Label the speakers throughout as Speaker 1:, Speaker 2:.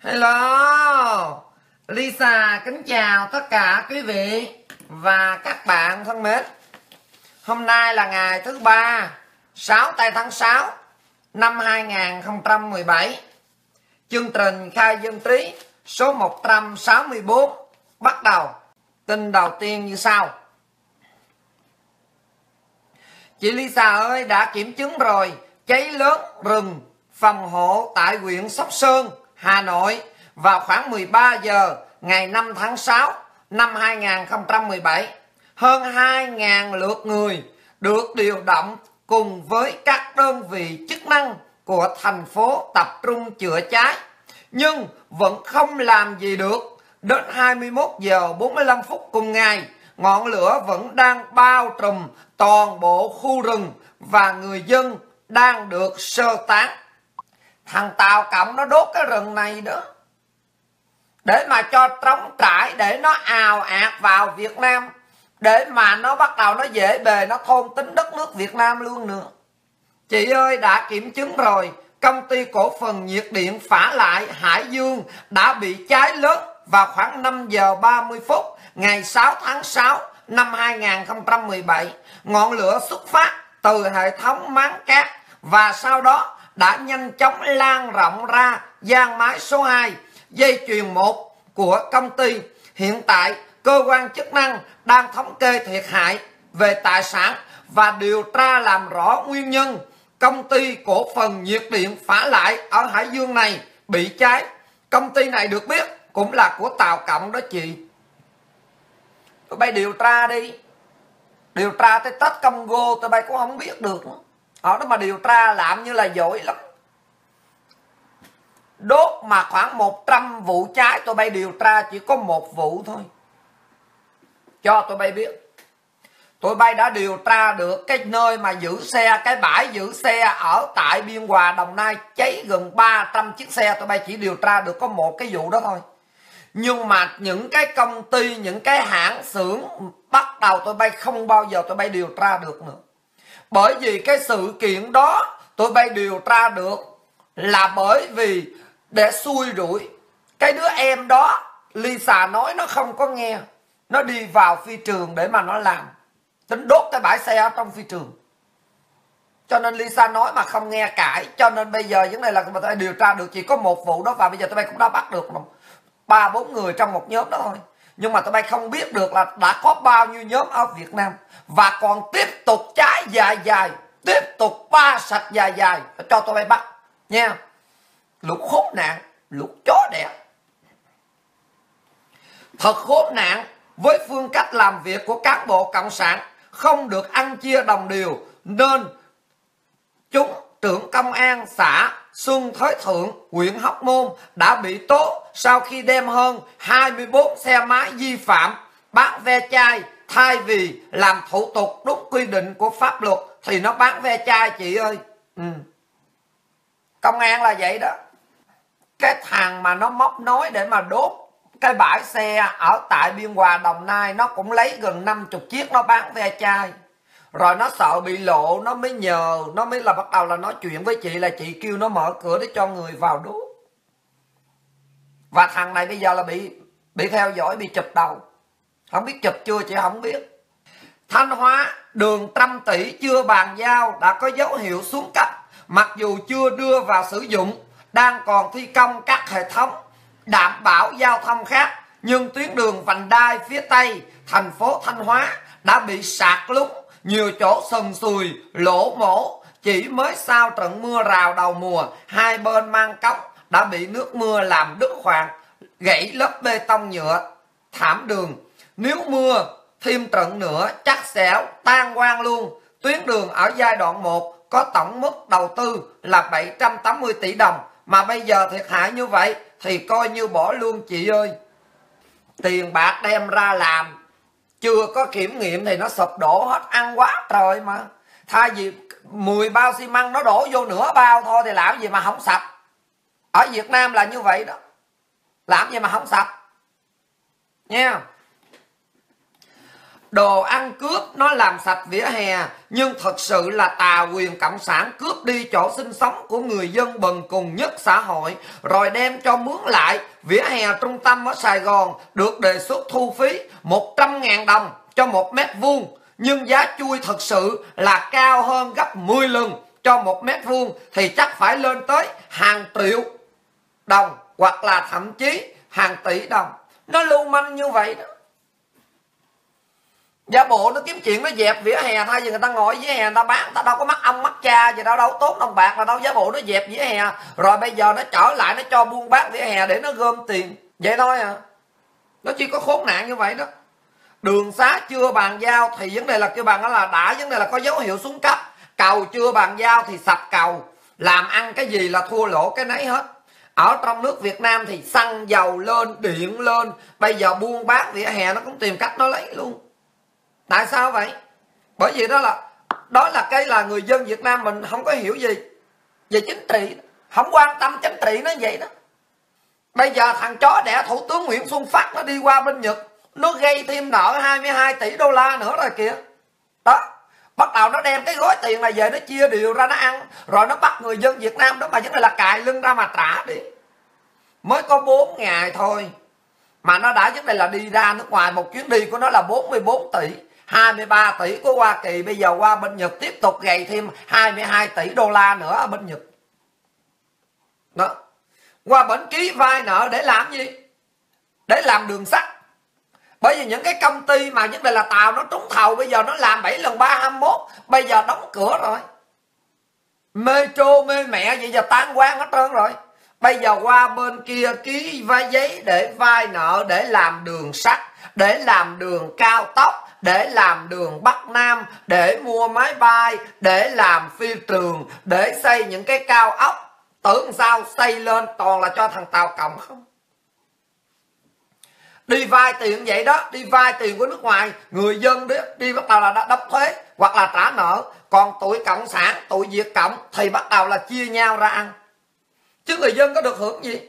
Speaker 1: Hello, Lisa kính chào tất cả quý vị và các bạn thân mến. Hôm nay là ngày thứ ba, 6 tây tháng 6 năm 2017. Chương trình khai dân trí số 164 bắt đầu. Tin đầu tiên như sau. Chị Lisa ơi, đã kiểm chứng rồi, cháy lớn rừng phòng hộ tại huyện Sóc Sơn, Hà Nội vào khoảng 13 giờ ngày 5 tháng 6 năm 2017. Hơn 2.000 lượt người được điều động cùng với các đơn vị chức năng của thành phố tập trung chữa cháy, nhưng vẫn không làm gì được. Đến 21 giờ 45 phút cùng ngày, ngọn lửa vẫn đang bao trùm toàn bộ khu rừng và người dân đang được sơ tán. Thằng Tàu Cộng nó đốt cái rừng này đó để mà cho trống trải, để nó ào ạt vào Việt Nam, để mà nó bắt đầu nó dễ bề nó thôn tính đất nước Việt Nam luôn nữa. Chị ơi, đã kiểm chứng rồi, công ty cổ phần nhiệt điện Phả Lại Hải Dương đã bị cháy lớn vào khoảng 5 giờ 30 phút ngày 6 tháng 6 năm 2017. Ngọn lửa xuất phát từ hệ thống máng cát và sau đó đã nhanh chóng lan rộng ra gian mái số 2, dây chuyền 1 của công ty. Hiện tại, cơ quan chức năng đang thống kê thiệt hại về tài sản và điều tra làm rõ nguyên nhân công ty cổ phần nhiệt điện Phả Lại ở Hải Dương này bị cháy. Công ty này được biết cũng là của Tàu Cộng đó chị. Tụi bay điều tra đi. Điều tra tới Tết Congo tụi bay cũng không biết được. Ở đó mà điều tra làm như là giỏi lắm. Đốt mà khoảng 100 vụ cháy tụi bay điều tra chỉ có 1 vụ thôi. Cho tụi bay biết. Tụi bay đã điều tra được cái nơi mà giữ xe, cái bãi giữ xe ở tại Biên Hòa, Đồng Nai cháy gần 300 chiếc xe. Tụi bay chỉ điều tra được có 1 cái vụ đó thôi. Nhưng mà những cái công ty, những cái hãng xưởng bắt đầu tụi bay không bao giờ tụi bay điều tra được nữa. Bởi vì cái sự kiện đó tụi bay điều tra được là bởi vì để xui rủi. Cái đứa em đó, Lisa nói nó không có nghe. Nó đi vào phi trường để mà nó làm, tính đốt cái bãi xe ở trong phi trường. Cho nên Lisa nói mà không nghe cãi. Cho nên bây giờ vấn đề là tụi bay điều tra được chỉ có 1 vụ đó. Và bây giờ tụi bay cũng đã bắt được 3-4 người trong một nhóm đó thôi. Nhưng mà tụi bay không biết được là đã có bao nhiêu nhóm ở Việt Nam và còn tiếp tục cháy dài dài, tiếp tục ba sạch dài dài cho tụi bay bắt nha. Lũ khốn nạn, lũ chó đẻ. Thật khốn nạn với phương cách làm việc của cán bộ cộng sản, không được ăn chia đồng đều, nên chúng trưởng công an xã Xuân Thới Thượng, huyện Hóc Môn đã bị tố sau khi đem hơn 24 xe máy vi phạm bán ve chai. Thay vì làm thủ tục đúng quy định của pháp luật thì nó bán ve chai chị ơi. Công an là vậy đó. Cái thằng mà nó móc nối để mà đốt cái bãi xe ở tại Biên Hòa, Đồng Nai, nó cũng lấy gần 50 chiếc nó bán ve chai. Rồi nó sợ bị lộ, nó mới nhờ, nó mới là bắt đầu là nói chuyện với chị, là chị kêu nó mở cửa để cho người vào đốt. Và thằng này bây giờ là bị theo dõi, bị chụp đầu. Không biết chụp chưa chị không biết. Thanh Hóa, đường trăm tỷ chưa bàn giao đã có dấu hiệu xuống cấp. Mặc dù chưa đưa vào sử dụng, đang còn thi công các hệ thống đảm bảo giao thông khác, nhưng tuyến đường vành đai phía Tây thành phố Thanh Hóa đã bị sạt lún, nhiều chỗ sần sùi, lỗ mổ. Chỉ mới sau trận mưa rào đầu mùa, hai bên mang cốc đã bị nước mưa làm đứt khoạn, gãy lớp bê tông nhựa thảm đường. Nếu mưa thêm trận nữa chắc sẽ tan quang luôn. Tuyến đường ở giai đoạn 1 có tổng mức đầu tư là 780 tỷ đồng. Mà bây giờ thiệt hại như vậy thì coi như bỏ luôn chị ơi. Tiền bạc đem ra làm chưa có kiểm nghiệm thì nó sụp đổ hết, ăn quá trời mà. Thay vì 10 bao xi măng nó đổ vô nửa bao thôi thì làm gì mà không sạch. Ở Việt Nam là như vậy đó. Làm gì mà không sạch nha. đồ ăn cướp nó làm sạch vỉa hè, nhưng thật sự là tà quyền cộng sản cướp đi chỗ sinh sống của người dân bần cùng nhất xã hội, rồi đem cho mướn lại vỉa hè trung tâm ở Sài Gòn được đề xuất thu phí 100.000 đồng cho 1 mét vuông, nhưng giá chui thật sự là cao hơn gấp 10 lần cho 1 mét vuông, thì chắc phải lên tới hàng triệu đồng hoặc là thậm chí hàng tỷ đồng. Nó lưu manh như vậy đó. Giả bộ nó kiếm chuyện nó dẹp vỉa hè, thay vì người ta ngồi vỉa hè người ta bán, người ta đâu có mắc ông mắc cha gì đâu, đâu tốn đồng bạc là đâu. Giả bộ nó dẹp vỉa hè rồi bây giờ nó trở lại nó cho buôn bán vỉa hè để nó gom tiền, vậy thôi à. Nó chỉ có khốn nạn như vậy đó. Đường xá chưa bàn giao thì vấn đề là kêu bằng đó là đã vấn đề là có dấu hiệu xuống cấp. Cầu chưa bàn giao thì sập cầu, làm ăn cái gì là thua lỗ cái nấy hết. Ở trong nước Việt Nam thì xăng dầu lên, điện lên, bây giờ buôn bán vỉa hè nó cũng tìm cách nó lấy luôn. Tại sao vậy? Bởi vì đó là cái là người dân Việt Nam mình không có hiểu gì về chính trị, không quan tâm chính trị nó vậy đó. Bây giờ thằng chó đẻ Thủ tướng Nguyễn Xuân Phúc nó đi qua bên Nhật, nó gây thêm nợ 22 tỷ đô la nữa rồi kìa. Đó, bắt đầu nó đem cái gói tiền này về nó chia đều ra nó ăn, rồi nó bắt người dân Việt Nam đó mà vấn đề là cài lưng ra mà trả đi. Mới có 4 ngày thôi mà nó đã vấn đề là đi ra nước ngoài, một chuyến đi của nó là 44 tỷ, 23 tỷ của Hoa Kỳ, bây giờ qua bên Nhật tiếp tục gầy thêm 22 tỷ đô la nữa ở bên Nhật. Đó. Qua bển ký vai nợ để làm gì? Để làm đường sắt. Bởi vì những cái công ty mà vấn đề là tàu nó trúng thầu, bây giờ nó làm 7 lần 321, bây giờ đóng cửa rồi. Metro mê mẹ vậy giờ tan quang hết trơn rồi. Bây giờ qua bên kia ký vai giấy để vay nợ để làm đường sắt, để làm đường cao tốc, để làm đường Bắc Nam, để mua máy bay, để làm phi trường, để xây những cái cao ốc. Tưởng sao xây lên toàn là cho thằng Tàu Cộng không. Đi vay tiền vậy đó, đi vay tiền của nước ngoài, người dân đi bắt đầu là đóng thuế hoặc là trả nợ. Còn tụi Cộng sản, tụi Việt Cộng thì bắt đầu là chia nhau ra ăn. Chứ người dân có được hưởng gì?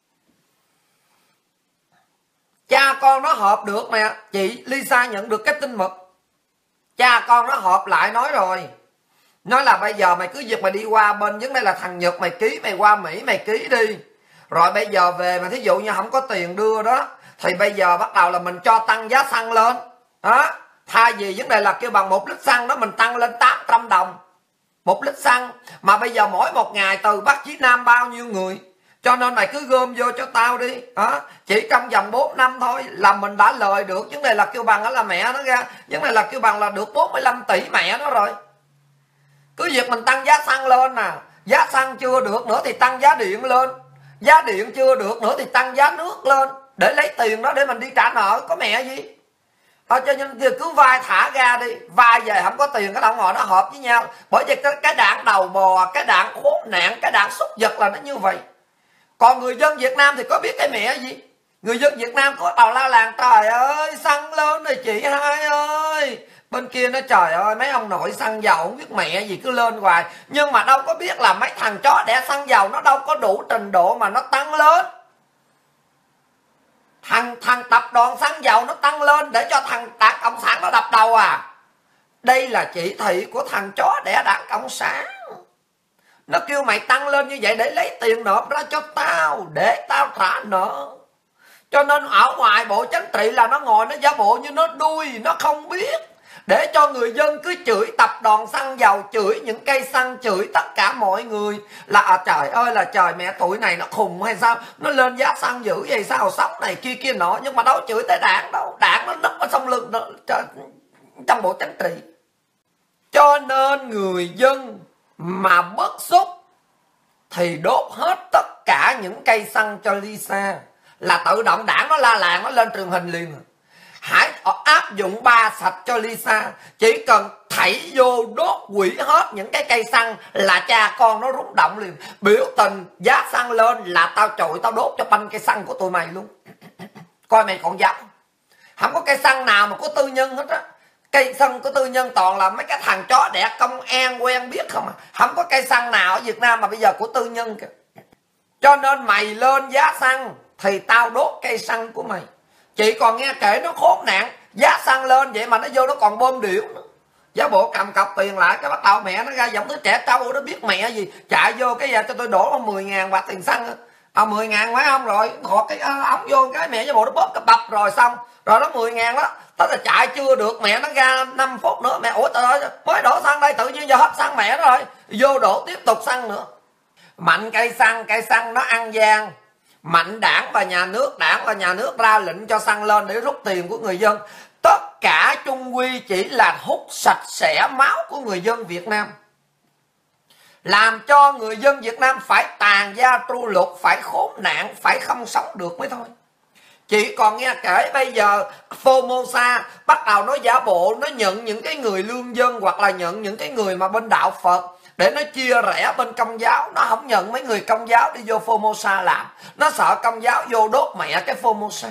Speaker 1: Cha con nó họp được nè, chị Lisa nhận được cái tin mật. Cha con nó họp lại nói rồi, nói là bây giờ mày cứ việc mày đi qua bên vấn đây là thằng Nhật mày ký, mày qua Mỹ mày ký đi. Rồi bây giờ về mà thí dụ như không có tiền đưa đó, thì bây giờ bắt đầu là mình cho tăng giá xăng lên. Đó. Thay vì vấn đề là kêu bằng 1 lít xăng đó mình tăng lên 800 đồng 1 lít xăng. Mà bây giờ mỗi một ngày từ Bắc chí Nam bao nhiêu người, cho nên mày cứ gom vô cho tao đi. Đó. Chỉ trong vòng 4 năm thôi là mình đã lời được. Vấn đề là kêu bằng đó là mẹ nó ra, vấn đề là kêu bằng là được 45 tỷ mẹ nó rồi. Cứ việc mình tăng giá xăng lên nè, giá xăng chưa được nữa thì tăng giá điện lên, giá điện chưa được nữa thì tăng giá nước lên, để lấy tiền đó để mình đi trả nợ, có mẹ gì. Cho nên cứ vai thả ra đi, vai về không có tiền cái đâu ngồi nó họp với nhau. Bởi vì cái đảng đầu bò, cái đảng khốn nạn, cái đảng súc vật là nó như vậy. Còn người dân Việt Nam thì có biết cái mẹ gì. Người dân Việt Nam có đầu la làng, trời ơi xăng lên rồi chị hai ơi. Bên kia nó trời ơi mấy ông nội xăng dầu không biết mẹ gì cứ lên hoài. Nhưng mà đâu có biết là mấy thằng chó đẻ xăng dầu nó đâu có đủ trình độ mà nó tăng lên. Thằng tập đoàn xăng dầu nó tăng lên để cho thằng Đảng Cộng sản nó đập đầu à? Đây là chỉ thị của thằng chó đẻ Đảng Cộng sản. Nó kêu mày tăng lên như vậy để lấy tiền nộp ra cho tao, để tao trả nợ. Cho nên ở ngoài bộ chính trị là nó ngồi nó giả bộ như nó đuôi, nó không biết. Để cho người dân cứ chửi tập đoàn xăng dầu, chửi những cây xăng, chửi tất cả mọi người là trời ơi là trời mẹ tụi này nó khùng hay sao, nó lên giá xăng dữ vậy sao, sống này kia kia nọ. Nhưng mà đâu chửi tới đảng đâu, đảng nó nấp ở trong lưng nó, trong bộ chính trị. Cho nên người dân mà bức xúc thì đốt hết tất cả những cây xăng cho Lisa, là tự động đảng nó la làng nó lên truyền hình liền. Hãy áp dụng 3 sạch cho Lisa. Chỉ cần thảy vô đốt quỷ hết những cái cây xăng là cha con nó rung động liền. Biểu tình giá xăng lên là tao trội tao đốt cho banh cây xăng của tụi mày luôn. Coi mày còn dám. Không có cây xăng nào mà có tư nhân hết á. Cây xăng của tư nhân toàn là mấy cái thằng chó đẻ công an quen biết không à. Không có cây xăng nào ở Việt Nam mà bây giờ của tư nhân kìa. Cho nên mày lên giá xăng thì tao đốt cây xăng của mày. Chị còn nghe kể nó khốn nạn, Giá xăng lên vậy mà nó vô nó còn bơm điệu nữa. Giả bộ cầm cọc tiền lại, cái bắt đầu mẹ nó ra giọng đứa trẻ trâu, nó biết mẹ gì, chạy vô cái giờ cho tôi đổ 10.000 bạc tiền xăng. 10.000 phải không, rồi khọt cái ống vô cái mẹ giả bộ nó bóp cái bập rồi xong, rồi nó 10.000 đó. Tới là chạy chưa được, mẹ nó ra 5 phút nữa, mẹ ủa trời ơi mới đổ xăng đây, tự nhiên giờ hết xăng mẹ nó rồi, vô đổ tiếp tục xăng nữa. Mạnh cây xăng nó ăn gian. Mạnh đảng và nhà nước ra lệnh cho xăng lên để rút tiền của người dân. Tất cả chung quy chỉ là hút sạch sẽ máu của người dân Việt Nam, làm cho người dân Việt Nam phải tàn gia tru lục, phải khốn nạn, phải không sống được mới thôi. Chỉ còn nghe kể bây giờ Formosa bắt đầu nó giả bộ, nó nhận những cái người lương dân hoặc là nhận những cái người mà bên đạo Phật để nó chia rẽ bên Công giáo. Nó không nhận mấy người Công giáo đi vô Formosa làm, nó sợ Công giáo vô đốt mẹ cái Formosa.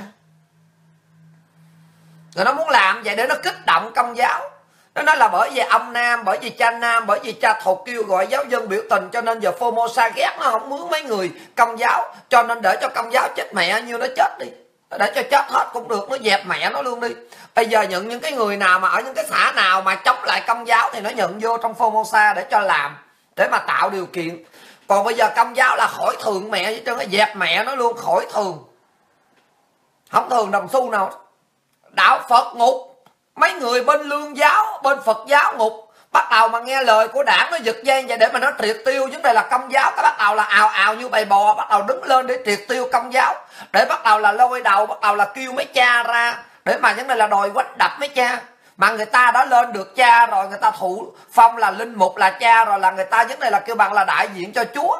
Speaker 1: Rồi nó muốn làm vậy để nó kích động Công giáo. Nó nói là bởi vì ông Nam, bởi vì cha Nam, bởi vì cha Thục kêu gọi giáo dân biểu tình, cho nên giờ Formosa ghét nó không mướn mấy người Công giáo, cho nên để cho Công giáo chết mẹ như nó chết đi, để cho chết hết cũng được, nó dẹp mẹ nó luôn đi. Bây giờ nhận những cái người nào mà ở những cái xã nào mà chống lại Công giáo thì nó nhận vô trong Formosa để cho làm, để mà tạo điều kiện. Còn bây giờ Công giáo là khỏi thường mẹ với trơn, nó dẹp mẹ nó luôn, khỏi thường, không thường đồng xu nào. Đạo Phật ngục, mấy người bên lương giáo, bên Phật giáo ngục, bắt đầu mà nghe lời của đảng nó giật dây vậy để mà nó triệt tiêu vấn đề là Công giáo. Cái bắt đầu là ào ào như bầy bò, bắt đầu đứng lên để triệt tiêu Công giáo, để bắt đầu là lôi đầu, bắt đầu là kêu mấy cha ra để mà vấn đề là đòi quánh đập mấy cha. Mà người ta đã lên được cha rồi, người ta thụ phong là linh mục là cha rồi, là người ta vấn đề là kêu bằng là đại diện cho Chúa,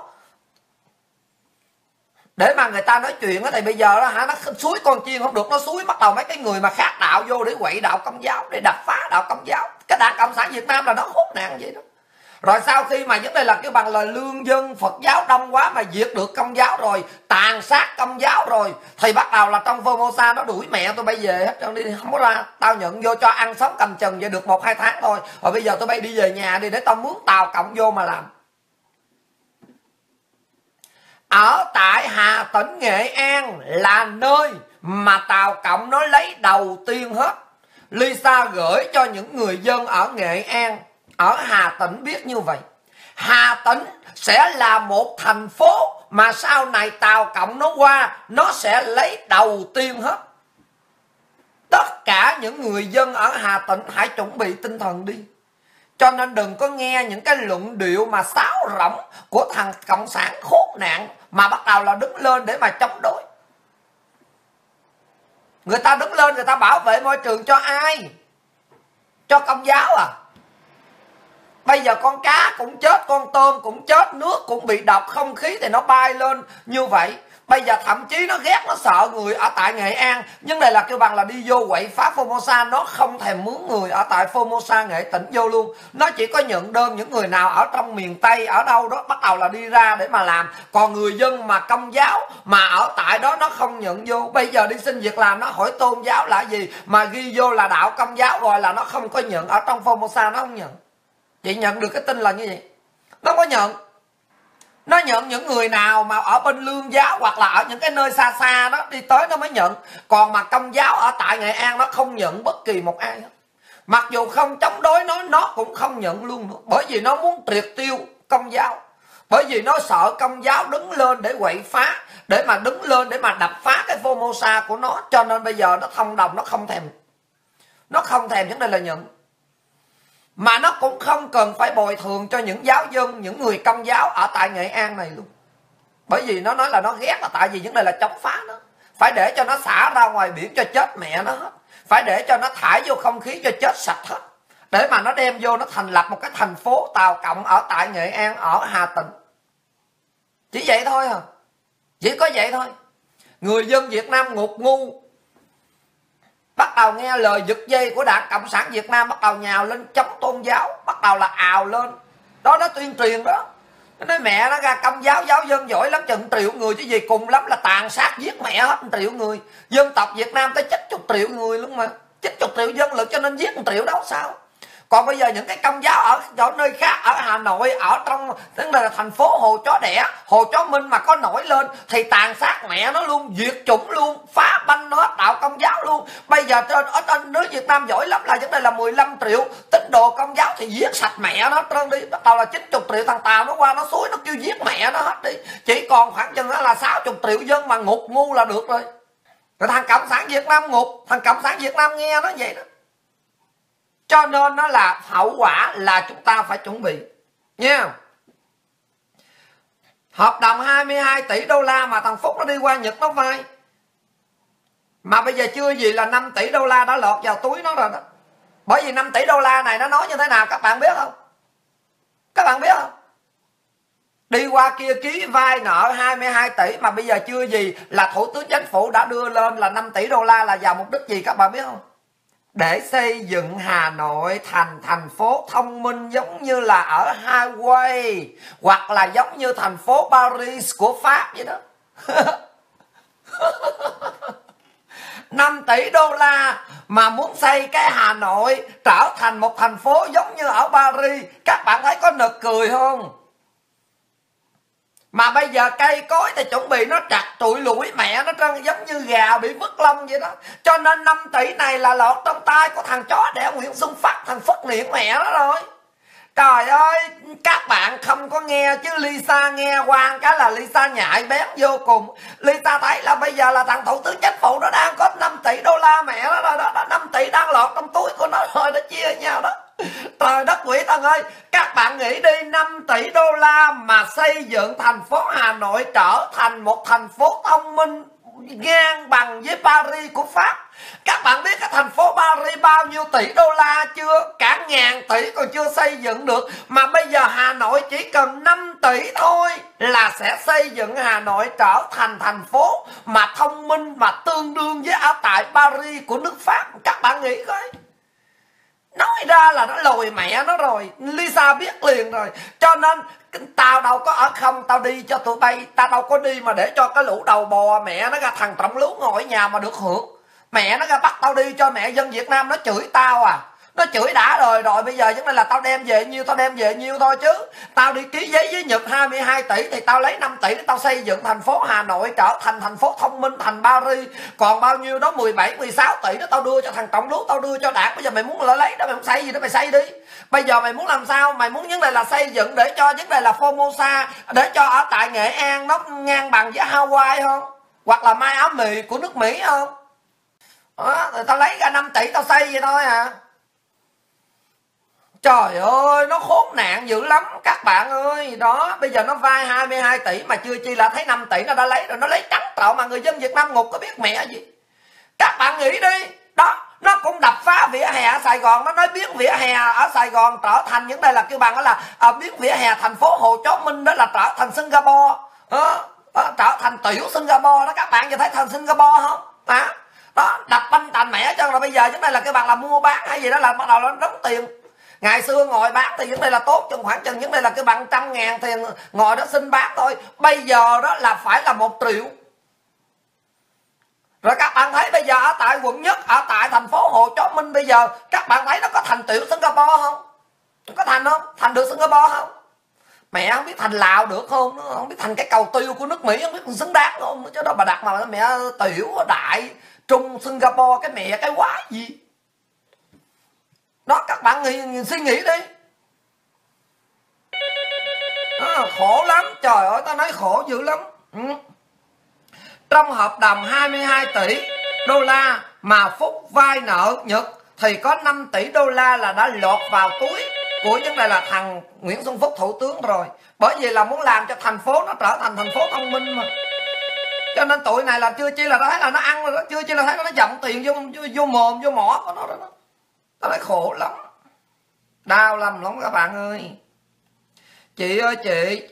Speaker 1: để mà người ta nói chuyện. Thì bây giờ đó hả, nó xúi con chiên không được, nó xúi bắt đầu mấy cái người mà khác đạo vô để quậy đạo Công giáo, để đập phá đạo Công giáo. Cái Đảng Cộng sản Việt Nam là nó khốn nạn vậy đó. Rồi sau khi mà vấn đề là cái bằng là lương dân Phật giáo đông quá mà diệt được Công giáo rồi, tàn sát Công giáo rồi, thì bắt đầu là trong Formosa nó đuổi mẹ tôi bay về hết trơn đi, không có ra. Tao nhận vô cho ăn sống cầm chừng vậy được 1-2 tháng thôi, rồi bây giờ tôi bay đi về nhà đi để tao mướn tàu cộng vô mà làm. Ở tại Hà Tĩnh, Nghệ An là nơi mà Tàu Cộng nó lấy đầu tiên hết. Lisa gửi cho những người dân ở Nghệ An, ở Hà Tĩnh biết như vậy. Hà Tĩnh sẽ là một thành phố mà sau này Tàu Cộng nó qua, nó sẽ lấy đầu tiên hết. Tất cả những người dân ở Hà Tĩnh hãy chuẩn bị tinh thần đi. Cho nên đừng có nghe những cái luận điệu mà sáo rỗng của thằng Cộng sản khốn nạn mà bắt đầu là đứng lên để mà chống đối. Người ta đứng lên, người ta bảo vệ môi trường cho ai? Cho Công giáo à? Bây giờ con cá cũng chết, con tôm cũng chết, nước cũng bị độc, không khí thì nó bay lên như vậy. Bây giờ thậm chí nó ghét, nó sợ người ở tại Nghệ An. Nhưng đây là kêu bằng là đi vô quậy phá Formosa, nó không thèm mướn người ở tại Formosa Nghệ Tĩnh vô luôn. Nó chỉ có nhận đơn những người nào ở trong miền Tây, ở đâu đó bắt đầu là đi ra để mà làm. Còn người dân mà Công giáo mà ở tại đó nó không nhận vô. Bây giờ đi xin việc làm nó hỏi tôn giáo là gì, mà ghi vô là đạo Công giáo rồi là nó không có nhận. Ở trong Formosa nó không nhận. Chị nhận được cái tin là như vậy. Nó có nhận. Nó nhận những người nào mà ở bên lương giáo hoặc là ở những cái nơi xa xa đó đi tới nó mới nhận. Còn mà Công giáo ở tại Nghệ An nó không nhận bất kỳ một ai hết. Mặc dù không chống đối nó cũng không nhận luôn nữa. Bởi vì nó muốn triệt tiêu Công giáo. Bởi vì nó sợ Công giáo đứng lên để quậy phá, để mà đứng lên để mà đập phá cái Formosa của nó. Cho nên bây giờ nó thông đồng, nó không thèm. Nó không thèm vấn đề là nhận. Mà nó cũng không cần phải bồi thường cho những giáo dân, những người Công giáo ở tại Nghệ An này luôn. Bởi vì nó nói là nó ghét, là tại vì vấn đề là chống phá nó. Phải để cho nó xả ra ngoài biển cho chết mẹ nó hết. Phải để cho nó thải vô không khí cho chết sạch hết. Để mà nó đem vô nó thành lập một cái thành phố Tàu Cộng ở tại Nghệ An, ở Hà Tĩnh. Chỉ vậy thôi à. Chỉ có vậy thôi. Người dân Việt Nam ngục ngu, bắt đầu nghe lời giật dây của Đảng Cộng sản Việt Nam, bắt đầu nhào lên chống tôn giáo, bắt đầu là ào lên. Đó nó tuyên truyền đó. Nó nói mẹ nó ra Công giáo, giáo dân giỏi lắm chừng triệu người chứ gì, cùng lắm là tàn sát giết mẹ hết 1 triệu người. Dân tộc Việt Nam tới 90 triệu người luôn mà. 90 triệu dân lực cho nên giết 1 triệu đâu sao. Còn bây giờ những cái Công giáo ở nơi khác, ở Hà Nội, ở trong tức là thành phố Hồ Chó Đẻ, Hồ Chó Minh mà có nổi lên thì tàn sát mẹ nó luôn, diệt chủng luôn, phá banh nó hết đạo Công Công giáo luôn. Bây giờ ở nước Việt Nam giỏi lắm là vấn đề là 15 triệu tín đồ Công giáo thì giết sạch mẹ nó trơn đi. Bắt đầu là 90 triệu thằng Tàu nó qua nó xúi nó kêu giết mẹ nó hết đi. Chỉ còn khoảng chừng là 60 triệu dân mà ngục ngu là được rồi. Rồi thằng Cộng sản Việt Nam ngục, thằng Cộng sản Việt Nam nghe nó vậy đó. Cho nên nó là hậu quả là chúng ta phải chuẩn bị nha. Hợp đồng 22 tỷ đô la mà thằng Phúc nó đi qua Nhật nó vay, mà bây giờ chưa gì là 5 tỷ đô la đã lọt vào túi nó rồi đó. Bởi vì 5 tỷ đô la này nó nói như thế nào các bạn biết không? Các bạn biết không? Đi qua kia ký vay nợ 22 tỷ mà bây giờ chưa gì là Thủ tướng Chính phủ đã đưa lên là 5 tỷ đô la là vào mục đích gì các bạn biết không? Để xây dựng Hà Nội thành thành phố thông minh giống như là ở Hawaii, hoặc là giống như thành phố Paris của Pháp vậy đó. 5 tỷ đô la mà muốn xây cái Hà Nội trở thành một thành phố giống như ở Paris. Các bạn thấy có nực cười không? Mà bây giờ cây cối thì chuẩn bị nó chặt tụi lũi mẹ nó trơn, giống như gà bị vứt lông vậy đó. Cho nên 5 tỷ này là lọt trong tay của thằng chó đẻ Nguyễn Xuân Phát, thằng Phất Niệm mẹ nó rồi. Trời ơi, các bạn không có nghe chứ Lisa nghe qua cái là Lisa nhạy bén vô cùng. Lisa thấy là bây giờ là thằng Thủ tướng Chính phủ nó đang có 5 tỷ đô la mẹ nó rồi đó, 5 tỷ đang lọt trong túi của nó rồi, nó chia nhau đó. Trời đất quỷ thần ơi, các bạn nghĩ đi, 5 tỷ đô la mà xây dựng thành phố Hà Nội trở thành một thành phố thông minh ngang bằng với Paris của Pháp. Các bạn biết cái thành phố Paris bao nhiêu tỷ đô la chưa? Cả ngàn tỷ còn chưa xây dựng được. Mà bây giờ Hà Nội chỉ cần 5 tỷ thôi là sẽ xây dựng Hà Nội trở thành thành phố mà thông minh và tương đương với ở tại Paris của nước Pháp. Các bạn nghĩ coi. Nói ra là nó lồi mẹ nó rồi. Lisa biết liền rồi. Cho nên tao đâu có ở không, tao đi cho tụi bay. Tao đâu có đi mà để cho cái lũ đầu bò mẹ nó ra thằng Trọng Lú ngồi ở nhà mà được hưởng. Mẹ nó ra bắt tao đi cho mẹ dân Việt Nam nó chửi tao à. Nó chửi đã rồi bây giờ vấn đề là tao đem về nhiêu, tao đem về nhiêu thôi chứ. Tao đi ký giấy với Nhật 22 tỷ thì tao lấy 5 tỷ để tao xây dựng thành phố Hà Nội trở thành thành phố thông minh, thành Paris. Còn bao nhiêu đó 17, 16 tỷ đó tao đưa cho thằng Trọng Lú, tao đưa cho đảng. Bây giờ mày muốn lấy đó, mày muốn xây gì đó mày xây đi. Bây giờ mày muốn làm sao? Mày muốn vấn đề là xây dựng để cho vấn đề là Formosa, để cho ở tại Nghệ An nó ngang bằng với Hawaii không? Hoặc là Mai Áo Mì của nước Mỹ không? Đó, rồi tao lấy ra 5 tỷ tao xây vậy thôi à. Trời ơi, nó khốn nạn dữ lắm các bạn ơi. Đó, bây giờ nó vay 22 tỷ mà chưa chi là thấy 5 tỷ nó đã lấy rồi. Nó lấy trắng trợn mà người dân Việt Nam ngục có biết mẹ gì. Các bạn nghĩ đi. Đó, nó cũng đập phá vỉa hè ở Sài Gòn. Nó nói biến vỉa hè ở Sài Gòn trở thành những đây là kêu bằng đó là biến vỉa hè thành phố Hồ Chí Minh đó là trở thành Singapore. Trở thành tiểu Singapore đó. Các bạn giờ thấy thành Singapore không? Đó, đập banh tành mẹ cho rồi bây giờ những đây là cái bằng là mua bán hay gì đó là bắt đầu nó đóng tiền. Ngày xưa ngồi bán thì những đây là tốt, trong khoảng chừng những đây là cái bằng 100.000 thì ngồi đó xin bán thôi. Bây giờ đó là phải là 1 triệu. Rồi các bạn thấy bây giờ ở tại quận Nhất, ở tại thành phố Hồ Chí Minh bây giờ các bạn thấy nó có thành tiểu Singapore không? Có thành không? Thành được Singapore không? Mẹ không biết thành Lào được không? Nó không biết thành cái cầu tiêu của nước Mỹ, không biết xứng đáng không? Chứ đó bà đặt mà mẹ tiểu đại trung Singapore cái mẹ cái quái gì. Đó, các bạn suy nghĩ đi. Khổ lắm, trời ơi, tao nói khổ dữ lắm. Trong hợp đồng 22 tỷ đô la mà Phúc vay nợ Nhật thì có 5 tỷ đô la là đã lọt vào túi của vấn đề là thằng Nguyễn Xuân Phúc thủ tướng rồi. Bởi vì là muốn làm cho thành phố nó trở thành thành phố thông minh mà. Cho nên tụi này là chưa chi là thấy là nó ăn rồi đó, chưa chi là thấy nó dậm tiền vô mồm vô mỏ của nó đó. Tao nói khổ lắm, đau lắm lắm các bạn ơi. Chị ơi chị,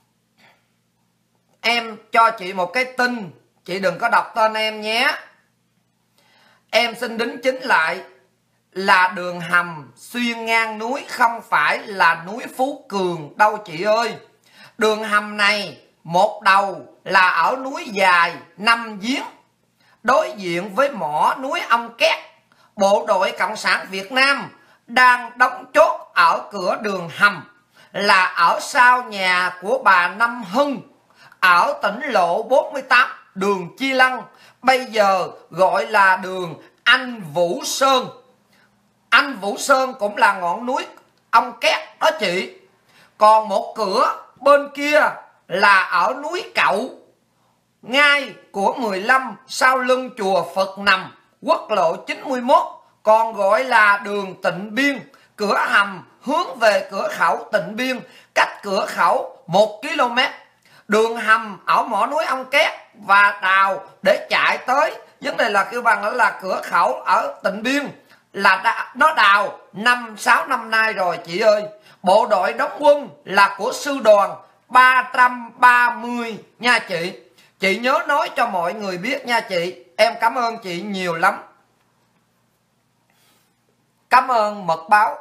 Speaker 1: em cho chị một cái tin, chị đừng có đọc tên em nhé. Em xin đính chính lại là đường hầm xuyên ngang núi, không phải là núi Phú Cường đâu chị ơi. Đường hầm này một đầu là ở núi Dài 5 Giếng, đối diện với mỏ núi Ông Két. Bộ đội Cộng sản Việt Nam đang đóng chốt ở cửa đường hầm là ở sau nhà của bà Năm Hưng ở tỉnh lộ 48 đường Chi Lăng. bây giờ gọi là đường Anh Vũ Sơn. Anh Vũ Sơn cũng là ngọn núi Ong Két đó chị. Còn một cửa bên kia là ở núi Cậu, ngay của 15 sau lưng chùa Phật Nằm, quốc lộ 91, còn gọi là đường Tịnh Biên. Cửa hầm hướng về cửa khẩu Tịnh Biên, cách cửa khẩu 1 km. Đường hầm ở mỏ núi Ong Két và đào để chạy tới, vấn đề là kêu bằng là cửa khẩu ở Tịnh Biên là nó đào 5-6 năm nay rồi chị ơi. Bộ đội đóng quân là của sư đoàn 330 nha chị. Chị nhớ nói cho mọi người biết nha chị. Em cảm ơn chị nhiều lắm. Cảm ơn mật báo.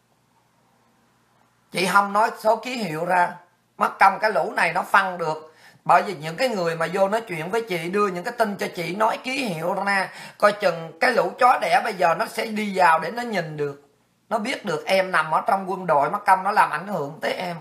Speaker 1: Chị không nói số ký hiệu ra, mất công cái lũ này nó phân được. Bởi vì những cái người mà vô nói chuyện với chị, đưa những cái tin cho chị nói ký hiệu ra, coi chừng cái lũ chó đẻ bây giờ nó sẽ đi vào để nó nhìn được, nó biết được em nằm ở trong quân đội, mất công nó làm ảnh hưởng tới em.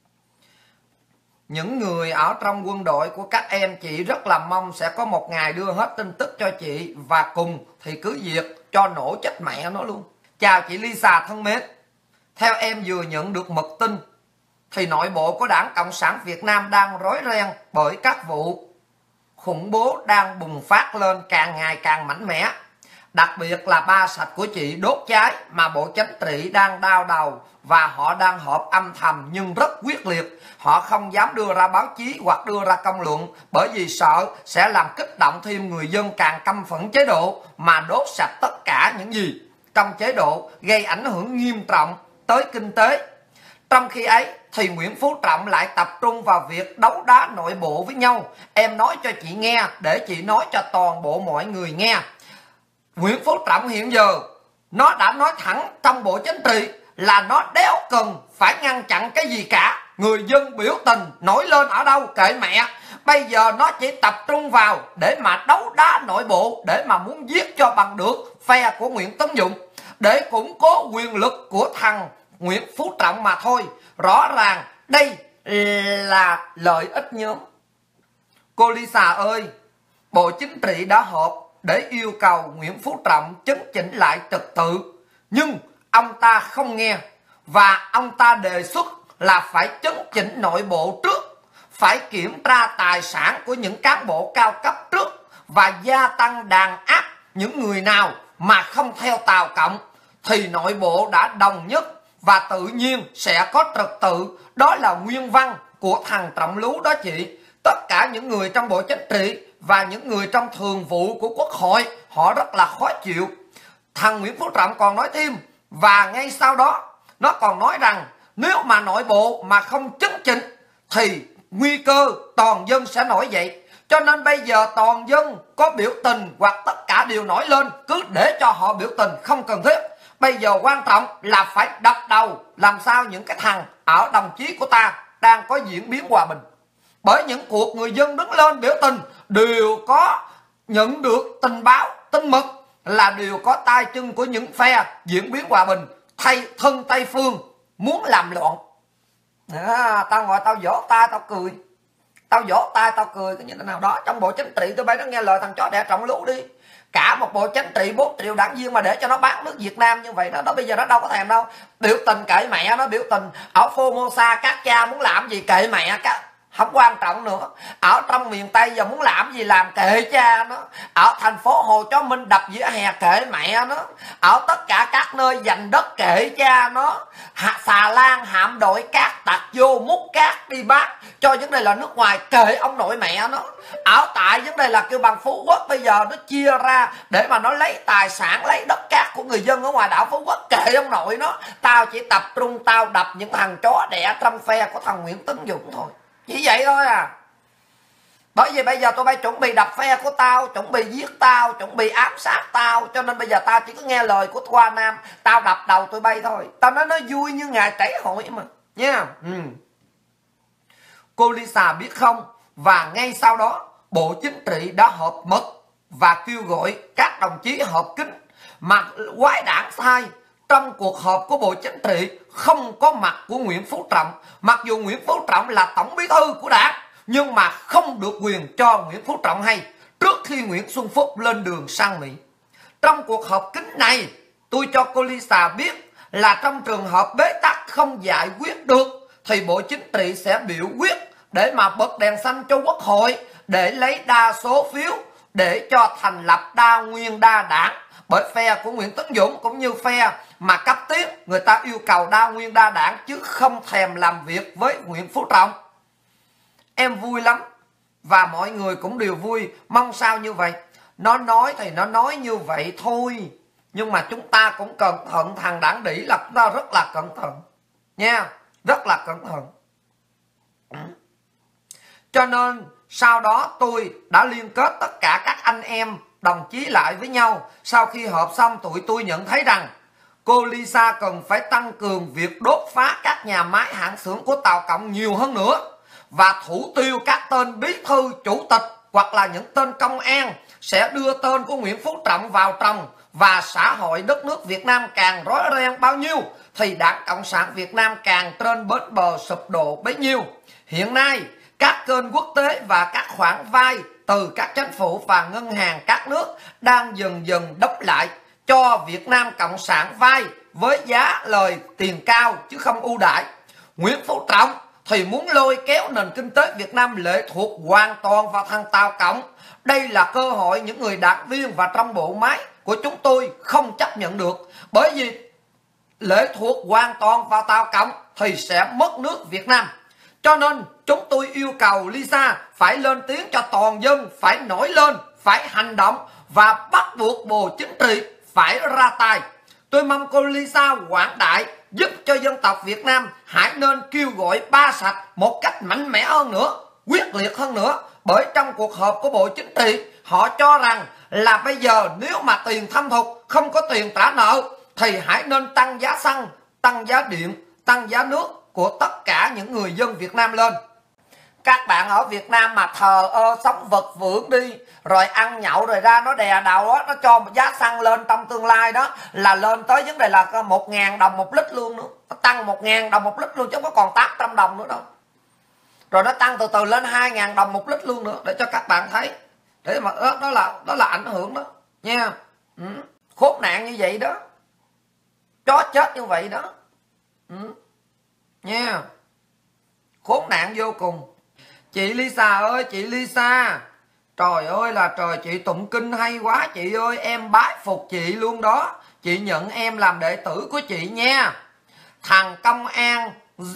Speaker 1: Những người ở trong quân đội của các em, chị rất là mong sẽ có một ngày đưa hết tin tức cho chị, và cùng thì cứ diệt cho nổ chết mẹ nó luôn. Chào chị Lisa thân mến. Theo em vừa nhận được mật tin thì nội bộ của Đảng Cộng sản Việt Nam đang rối ren bởi các vụ khủng bố đang bùng phát lên càng ngày càng mạnh mẽ. Đặc biệt là ba sạch của chị đốt cháy mà Bộ Chính trị đang đau đầu, và họ đang họp âm thầm nhưng rất quyết liệt. Họ không dám đưa ra báo chí hoặc đưa ra công luận bởi vì sợ sẽ làm kích động thêm người dân càng căm phẫn chế độ mà đốt sạch tất cả những gì trong chế độ, gây ảnh hưởng nghiêm trọng tới kinh tế. Trong khi ấy thì Nguyễn Phú Trọng lại tập trung vào việc đấu đá nội bộ với nhau. Em nói cho chị nghe để chị nói cho toàn bộ mọi người nghe. Nguyễn Phú Trọng hiện giờ nó đã nói thẳng trong Bộ Chính trị là nó đéo cần phải ngăn chặn cái gì cả. Người dân biểu tình nổi lên ở đâu kệ mẹ. Bây giờ nó chỉ tập trung vào để mà đấu đá nội bộ, để mà muốn giết cho bằng được phe của Nguyễn Tấn Dũng, để củng cố quyền lực của thằng Nguyễn Phú Trọng mà thôi. Rõ ràng đây là lợi ích nhóm. Cô Lisa ơi, Bộ Chính trị đã họp để yêu cầu Nguyễn Phú Trọng chấn chỉnh lại trật tự, nhưng ông ta không nghe, và ông ta đề xuất là phải chấn chỉnh nội bộ trước, phải kiểm tra tài sản của những cán bộ cao cấp trước, và gia tăng đàn áp những người nào mà không theo Tàu Cộng, thì nội bộ đã đồng nhất và tự nhiên sẽ có trật tự. Đó là nguyên văn của thằng Trọng Lú đó chị. Tất cả những người trong Bộ Chính trị và những người trong thường vụ của Quốc hội, họ rất là khó chịu. Thằng Nguyễn Phú Trọng còn nói thêm, và ngay sau đó nó còn nói rằng nếu mà nội bộ mà không chấn chỉnh thì nguy cơ toàn dân sẽ nổi dậy. Cho nên bây giờ toàn dân có biểu tình hoặc tất cả đều nổi lên, cứ để cho họ biểu tình không cần thiết. Bây giờ quan trọng là phải đập đầu làm sao những cái thằng ở đồng chí của ta đang có diễn biến hòa bình. Bởi những cuộc người dân đứng lên biểu tình đều có nhận được tình báo, tin mật là đều có tay chân của những phe diễn biến hòa bình thân Tây Phương muốn làm loạn. Tao ngồi tao vỗ tay tao cười, tao vỗ tay tao cười cái như thế nào đó. Trong Bộ Chính trị tôi bay nó nghe lời thằng chó đẻ Trọng Lú đi. Cả một Bộ Chính trị 4 triệu đảng viên mà để cho nó bán nước Việt Nam như vậy đó, bây giờ nó đâu có thèm đâu. Biểu tình kệ mẹ nó, biểu tình ở Formosa các cha muốn làm gì kệ mẹ, không quan trọng nữa. Ở trong miền Tây giờ muốn làm gì làm kệ cha nó. Ở thành phố Hồ Chí Minh đập vỉa hè kệ mẹ nó. Ở tất cả các nơi giành đất kệ cha nó. Xà Lan hạm đội cát tặc vô múc cát đi bắt, cho vấn đề là nước ngoài kệ ông nội mẹ nó. Ở tại vấn đề là kêu bằng Phú Quốc bây giờ nó chia ra để mà nó lấy tài sản, lấy đất cát của người dân ở ngoài đảo Phú Quốc, kệ ông nội nó. Tao chỉ tập trung tao đập những thằng chó đẻ trong phe của thằng Nguyễn Tấn Dũng thôi, chỉ vậy thôi à. Bởi vì bây giờ tụi bay chuẩn bị đập phe của tao, chuẩn bị giết tao, chuẩn bị ám sát tao, cho nên bây giờ tao chỉ có nghe lời của Thoa Nam, tao đập đầu tụi bay thôi. Tao nói nó vui như ngày trải hội mà nha. Cô Lisa biết không, và ngay sau đó Bộ Chính trị đã họp mật và kêu gọi các đồng chí họp kín. Mà quái đản sai, trong cuộc họp của Bộ Chính trị không có mặt của Nguyễn Phú Trọng. Mặc dù Nguyễn Phú Trọng là tổng bí thư của đảng, nhưng mà không được quyền cho Nguyễn Phú Trọng hay. trước khi Nguyễn Xuân Phúc lên đường sang Mỹ. Trong cuộc họp kín này, tôi cho cô Lisa biết là trong trường hợp bế tắc không giải quyết được thì Bộ Chính trị sẽ biểu quyết để mà bật đèn xanh cho Quốc hội để lấy đa số phiếu để cho thành lập đa nguyên đa đảng. Bởi phe của Nguyễn Tấn Dũng cũng như phe mà cấp tiến, người ta yêu cầu đa nguyên đa đảng chứ không thèm làm việc với Nguyễn Phú Trọng. Em vui lắm và mọi người cũng đều vui, mong sao như vậy. Nó nói thì nó nói như vậy thôi, nhưng mà chúng ta cũng cẩn thận. Thằng Đảng Đĩ là chúng ta rất là cẩn thận nha, rất là cẩn thận. Cho nên sau đó tôi đã liên kết tất cả các anh em đồng chí lại với nhau. Sau khi họp xong, tụi tôi nhận thấy rằng cô Lisa cần phải tăng cường việc đốt phá các nhà máy hãng xưởng của Tàu Cộng nhiều hơn nữa, và thủ tiêu các tên bí thư chủ tịch hoặc là những tên công an sẽ đưa tên của Nguyễn Phú Trọng vào trồng. Và xã hội đất nước Việt Nam càng rối ren bao nhiêu thì Đảng Cộng sản Việt Nam càng trên bến bờ sụp đổ bấy nhiêu. Hiện nay các kênh quốc tế và các khoản vay từ các chính phủ và ngân hàng các nước đang dần dần đắp lại cho Việt Nam Cộng sản vay với giá lời tiền cao chứ không ưu đãi. Nguyễn Phú Trọng thì muốn lôi kéo nền kinh tế Việt Nam lệ thuộc hoàn toàn vào thằng Tàu Cộng. Đây là cơ hội những người đảng viên và trong bộ máy của chúng tôi không chấp nhận được. Bởi vì lệ thuộc hoàn toàn vào Tàu Cộng thì sẽ mất nước Việt Nam. Cho nên chúng tôi yêu cầu Lisa phải lên tiếng cho toàn dân, phải nổi lên, phải hành động và bắt buộc Bộ Chính trị phải ra tay. Tôi mong cô Lisa quảng đại giúp cho dân tộc Việt Nam hãy nên kêu gọi ba sạch một cách mạnh mẽ hơn nữa, quyết liệt hơn nữa. Bởi trong cuộc họp của Bộ Chính trị, họ cho rằng là bây giờ nếu mà tiền thâm thục không có tiền trả nợ thì hãy nên tăng giá xăng, tăng giá điện, tăng giá nước của tất cả những người dân Việt Nam lên. Các bạn ở Việt Nam mà thờ ơ sống vật vưởng đi, rồi ăn nhậu rồi ra nó đè đầu đó, nó cho giá xăng lên trong tương lai đó là lên tới vấn đề là 1.000 đồng một lít luôn nữa. Nó tăng 1.000 đồng một lít luôn chứ không có còn 800 đồng nữa đâu. Rồi nó tăng từ từ lên 2.000 đồng một lít luôn nữa để cho các bạn thấy. Để mà đó là ảnh hưởng đó nha. Khốn nạn như vậy đó. Chó chết như vậy đó. Nha. Khốn nạn vô cùng. Chị Lisa ơi, chị Lisa, trời ơi là trời, chị tụng kinh hay quá chị ơi, em bái phục chị luôn đó. Chị nhận em làm đệ tử của chị nha. Thằng công an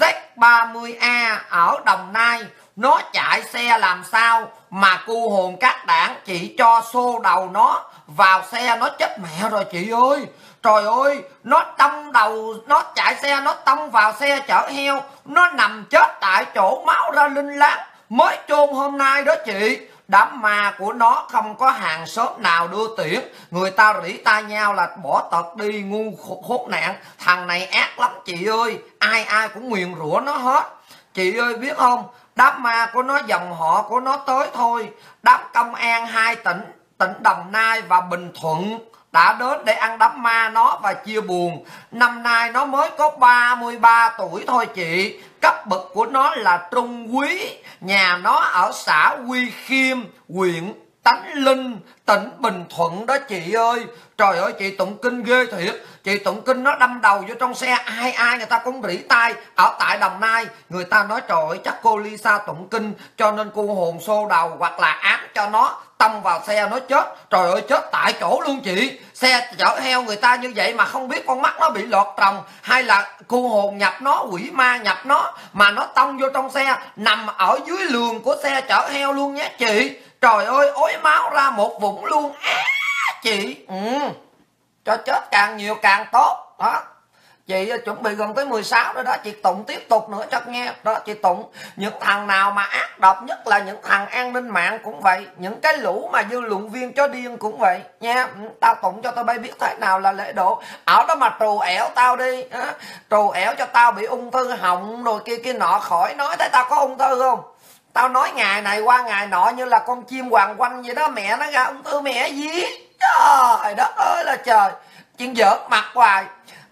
Speaker 1: Z30A ở Đồng Nai, nó chạy xe làm sao mà cu hồn các đảng chị cho xô đầu nó vào xe, nó chết mẹ rồi chị ơi. Trời ơi, nó tông đầu, nó chạy xe, nó tông vào xe chở heo, nó nằm chết tại chỗ, máu ra linh láng, mới chôn hôm nay đó chị. Đám ma của nó không có hàng xóm nào đưa tiễn, người ta rỉ tai nhau là bỏ tật đi, ngu khốn nạn. Thằng này ác lắm chị ơi, ai ai cũng nguyền rủa nó hết. Chị ơi biết không, đám ma của nó, dòng họ của nó tới thôi. Đám công an hai tỉnh Đồng Nai và Bình Thuận đã đến để ăn đám ma nó và chia buồn. Năm nay nó mới có 33 tuổi thôi chị. Cấp bậc của nó là trung úy. Nhà nó ở xã Quy Khiêm, huyện Tánh Linh, tỉnh Bình Thuận đó chị ơi. Trời ơi chị tụng kinh ghê thiệt. Chị tụng kinh nó đâm đầu vô trong xe, ai ai người ta cũng rỉ tai. Ở tại Đồng Nai người ta nói trời ơi chắc cô Lisa tụng kinh cho nên cô hồn xô đầu, hoặc là ám cho nó tông vào xe nó chết. Trời ơi chết tại chỗ luôn chị. Xe chở heo người ta như vậy mà không biết con mắt nó bị lọt tròng hay là cô hồn nhập nó, quỷ ma nhập nó, mà nó tông vô trong xe, nằm ở dưới lường của xe chở heo luôn nhé chị. Trời ơi ối máu ra một vũng luôn chị. Cho chết càng nhiều càng tốt đó. Chị chuẩn bị gần tới 16 rồi đó, chị tụng tiếp tục nữa cho nghe đó. Chị tụng những thằng nào mà ác độc, nhất là những thằng an ninh mạng cũng vậy, những cái lũ mà dư luận viên chó điên cũng vậy nha. Tao tụng cho tao bay biết thế nào là lễ độ. Ở đó mà trù ẻo tao đi, trù ẻo cho tao bị ung thư họng rồi kia nọ, khỏi nói. Thấy tao có ung thư không? Tao nói ngày này qua ngày nọ như là con chim hoàng quanh vậy đó. Mẹ nó ra ung thư mẹ gì. Trời đất ơi là trời, chuyện giỡn mặt hoài.